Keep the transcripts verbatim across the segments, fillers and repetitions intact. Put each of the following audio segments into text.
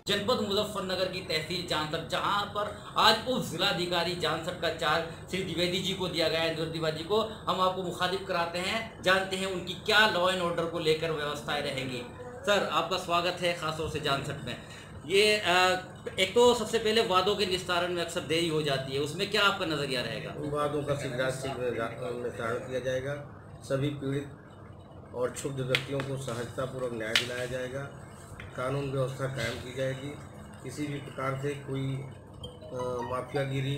जनपद मुजफ्फरनगर की तहसील जानसठ, जहां पर आज उप जिलाधिकारी जानसठ का चार्ज श्री द्विवेदी जी को दिया गया है, द्विवेदी जी को। हम आपको मुखातिब कराते हैं, जानते हैं उनकी क्या लॉ एंड ऑर्डर को लेकर व्यवस्थाएं रहेंगी। सर, आपका स्वागत है खासतौर से जानसठ में। ये आ, एक तो सबसे पहले वादों के निस्तारण में अक्सर देरी हो जाती है, उसमें क्या आपका नजरिया रहेगा? वादों का शीघ्रातिशीघ्र निस्तारण किया जाएगा। सभी पीड़ित और क्षुब्ध व्यक्तियों को सहजतापूर्वक न्याय दिलाया जाएगा। कानून व्यवस्था कायम की जाएगी। किसी भी प्रकार से कोई माफियागिरी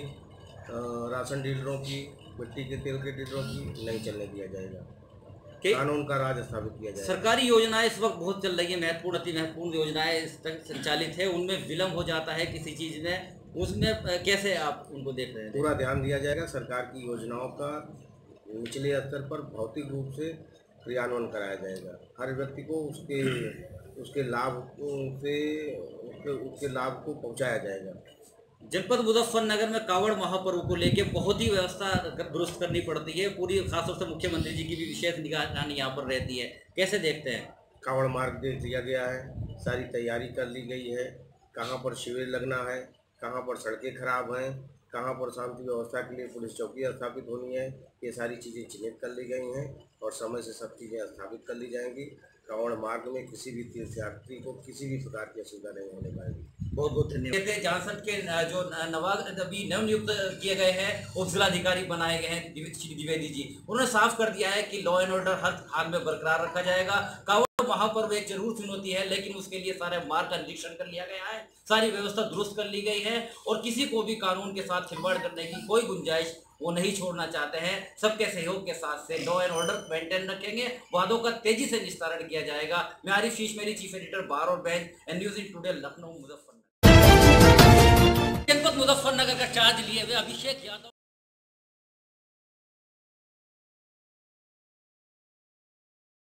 राशन डीलरों की, मिट्टी के तेल के डीलरों की नहीं चलने दिया जाएगा। कानून का राज स्थापित किया जाएगा। सरकारी योजनाएं इस वक्त बहुत चल रही है, महत्वपूर्ण अति महत्वपूर्ण योजनाएं इस तक संचालित है, उनमें विलम्ब हो जाता है किसी चीज़ में, उसमें कैसे आप उनको देख रहे हैं? पूरा ध्यान दिया जाएगा। सरकार की योजनाओं का निचले स्तर पर भौतिक रूप से क्रियान्वयन कराया जाएगा। हर व्यक्ति को उसके उसके लाभ से उसके, उसके लाभ को पहुंचाया जाएगा। जनपद मुजफ्फरनगर में कावड़ महापर्व को लेकर बहुत ही व्यवस्था दुरुस्त करनी पड़ती है, पूरी खासतौर से मुख्यमंत्री जी की भी विशेष निगरानी यहाँ पर रहती है, कैसे देखते हैं? कावड़ मार्ग दे दिया गया है, सारी तैयारी कर ली गई है। कहाँ पर शिविर लगना है, कहाँ पर सड़कें खराब हैं, कहाँ पर शांति व्यवस्था के लिए पुलिस चौकी स्थापित होनी है, ये सारी चीज़ें चिन्हित कर ली गई हैं और समय से सब चीज़ें स्थापित कर ली जाएंगी। कावड़ मार्ग में किसी भी तीर्थयात्री को किसी भी प्रकार की असुविधा नहीं होने पाएगी। बहुत बहुत धन्यवाद। जानसठ के जो नवाब अभी नवनियुक्त किए गए हैं, उप जिलाधिकारी बनाए गए हैं श्री द्विवेदी जी, उन्होंने साफ कर दिया है कि लॉ एंड ऑर्डर हर हाल में बरकरार रखा जाएगा। कावड़ महापर्व एक जरूर चुनौती है, लेकिन उसके लिए सारे मार्ग का निरीक्षण कर लिया गया है, सारी व्यवस्था दुरुस्त कर ली गई है और किसी को भी कानून के साथ खिलवाड़ करने की कोई गुंजाइश वो नहीं छोड़ना चाहते हैं। सबके सहयोग के साथ से लॉ एंड ऑर्डर मेंटेन रखेंगे, वादों का तेजी से निस्तारण किया जाएगा। मैं आरिफ शीश मेरी चीफ एडिटर बार और bench and news in today Lucknow Muzaffarnagar. जनपद मुजफ्फरनगर का चार्ज लिए हुए अभिषेक यादव